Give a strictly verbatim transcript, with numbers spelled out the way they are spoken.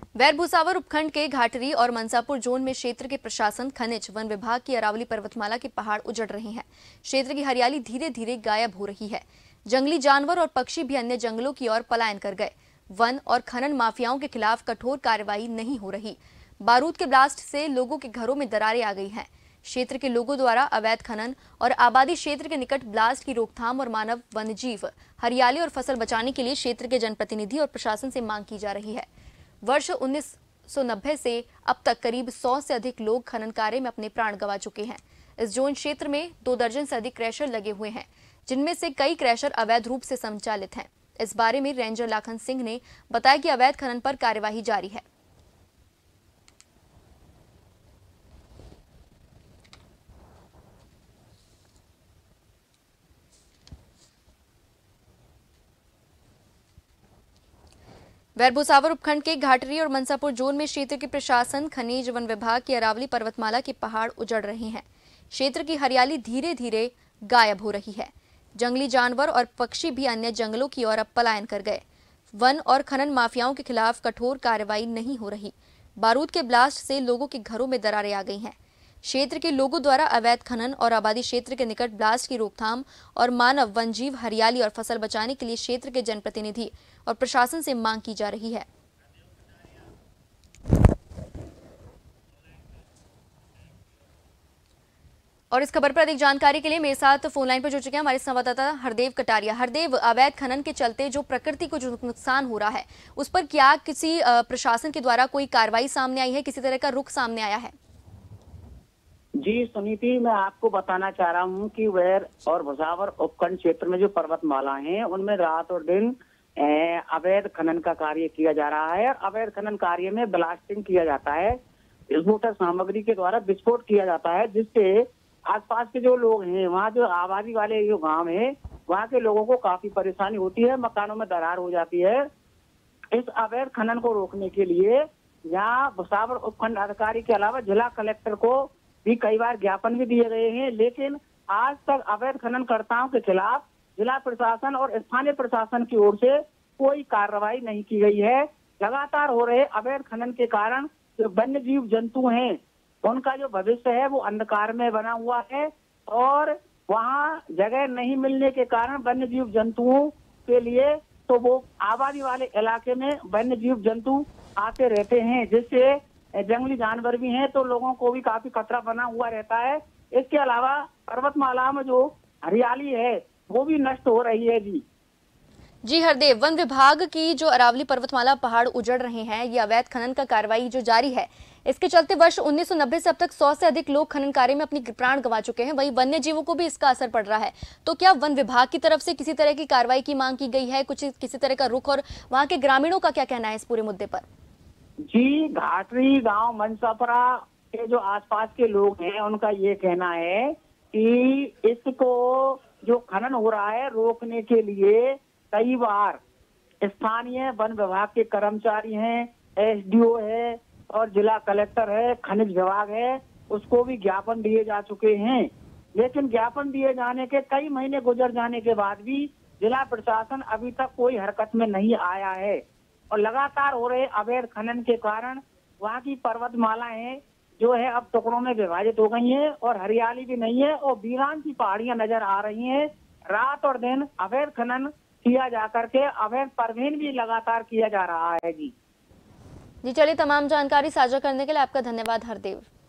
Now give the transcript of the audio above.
वैर भूसावर उपखंड के घाटरी और मंसापुर जोन में क्षेत्र के प्रशासन, खनिज, वन विभाग की अरावली पर्वतमाला के पहाड़ उजड़ रहे हैं। क्षेत्र की हरियाली धीरे धीरे गायब हो रही है। जंगली जानवर और पक्षी भी अन्य जंगलों की ओर पलायन कर गए। वन और खनन माफियाओं के खिलाफ कठोर कार्रवाई नहीं हो रही। बारूद के ब्लास्ट से लोगों के घरों में दरारें आ गई हैं। क्षेत्र के लोगों द्वारा अवैध खनन और आबादी क्षेत्र के निकट ब्लास्ट की रोकथाम और मानव, वन्यजीव, हरियाली और फसल बचाने के लिए क्षेत्र के जनप्रतिनिधि और प्रशासन से मांग की जा रही है। वर्ष उन्नीस सौ नब्बे से अब तक करीब सौ से अधिक लोग खनन कार्य में अपने प्राण गंवा चुके हैं। इस जोन क्षेत्र में दो दर्जन से अधिक क्रैशर लगे हुए हैं, जिनमें से कई क्रैशर अवैध रूप से संचालित हैं। इस बारे में रेंजर लाखन सिंह ने बताया कि अवैध खनन पर कार्यवाही जारी है। वैर भूसावर उपखंड के घाटरी और मंसापुर जोन में क्षेत्र के प्रशासन, खनिज, वन विभाग की अरावली पर्वतमाला के पहाड़ उजड़ रहे हैं। क्षेत्र की हरियाली धीरे धीरे गायब हो रही है। जंगली जानवर और पक्षी भी अन्य जंगलों की ओर अब पलायन कर गए। वन और खनन माफियाओं के खिलाफ कठोर कार्रवाई नहीं हो रही। बारूद के ब्लास्ट से लोगों के घरों में दरारें आ गई हैं। क्षेत्र के लोगों द्वारा अवैध खनन और आबादी क्षेत्र के निकट ब्लास्ट की रोकथाम और मानव, वन्यजीव, हरियाली और फसल बचाने के लिए क्षेत्र के जनप्रतिनिधि और प्रशासन से मांग की जा रही है। और इस खबर पर अधिक जानकारी के लिए मेरे साथ फोन लाइन पर जुड़ चुके हैं हमारे संवाददाता हरदेव कटारिया। हरदेव, अवैध खनन के चलते जो प्रकृति को जो नुकसान हो रहा है, उस पर क्या किसी प्रशासन के द्वारा कोई कार्रवाई सामने आई है, किसी तरह का रुख सामने आया है? जी सुनीति, मैं आपको बताना चाह रहा हूं कि वैर और भूसावर उपखंड क्षेत्र में जो पर्वतमाला हैं, उनमें रात और दिन अवैध खनन का कार्य किया जा रहा है। और अवैध खनन कार्य में ब्लास्टिंग किया जाता है, विस्फोटक सामग्री के द्वारा विस्फोट किया जाता है, जिससे आसपास के जो लोग हैं, वहाँ जो आबादी वाले जो गांव हैं, वहाँ के लोगों को काफी परेशानी होती है, मकानों में दरार हो जाती है। इस अवैध खनन को रोकने के लिए यहाँ भूसावर उपखंड अधिकारी के अलावा जिला कलेक्टर को भी कई बार ज्ञापन भी दिए गए हैं, लेकिन आज तक अवैध खननकर्ताओं के खिलाफ जिला प्रशासन और स्थानीय प्रशासन की ओर से कोई कार्रवाई नहीं की गई है। लगातार हो रहे अवैध खनन के कारण जो वन्य जीव जंतु हैं, उनका जो भविष्य है वो अंधकार में बना हुआ है। और वहाँ जगह नहीं मिलने के कारण वन्य जीव जंतुओं के लिए तो वो आबादी वाले इलाके में वन्य जीव जंतु आते रहते हैं, जिससे जंगली जानवर भी हैं, तो लोगों को भी काफी खतरा बना हुआ रहता है। इसके अलावा पर्वतमाला में जो हरियाली है वो भी नष्ट हो रही है। जी जी हरदेव, वन विभाग की जो अरावली पर्वतमाला पहाड़ उजड़ रहे हैं, ये अवैध खनन का कार्रवाई जो जारी है, इसके चलते वर्ष उन्नीस सौ नब्बे से अब तक सौ से अधिक लोग खनन कार्य में अपनी प्राण गंवा चुके हैं। वहीं वन्य जीवों को भी इसका असर पड़ रहा है। तो क्या वन विभाग की तरफ से किसी तरह की कार्रवाई की मांग की गई है, कुछ किसी तरह का रुख, और वहाँ के ग्रामीणों का क्या कहना है इस पूरे मुद्दे पर? जी, घाटरी गांव मनसापुरा के जो आसपास के लोग हैं, उनका ये कहना है कि इसको जो खनन हो रहा है रोकने के लिए कई बार स्थानीय वन विभाग के कर्मचारी हैं, एसडीओ है और जिला कलेक्टर है, खनिज विभाग है, उसको भी ज्ञापन दिए जा चुके हैं। लेकिन ज्ञापन दिए जाने के कई महीने गुजर जाने के बाद भी जिला प्रशासन अभी तक कोई हरकत में नहीं आया है। और लगातार हो रहे अवैध खनन के कारण वहाँ की पर्वतमालाएं जो है अब टुकड़ों में विभाजित हो गई हैं और हरियाली भी नहीं है और वीरान की पहाड़ियां नजर आ रही हैं। रात और दिन अवैध खनन किया जा करके अवैध परवीन भी लगातार किया जा रहा है। जी जी चलिए, तमाम जानकारी साझा करने के लिए आपका धन्यवाद हरदेव।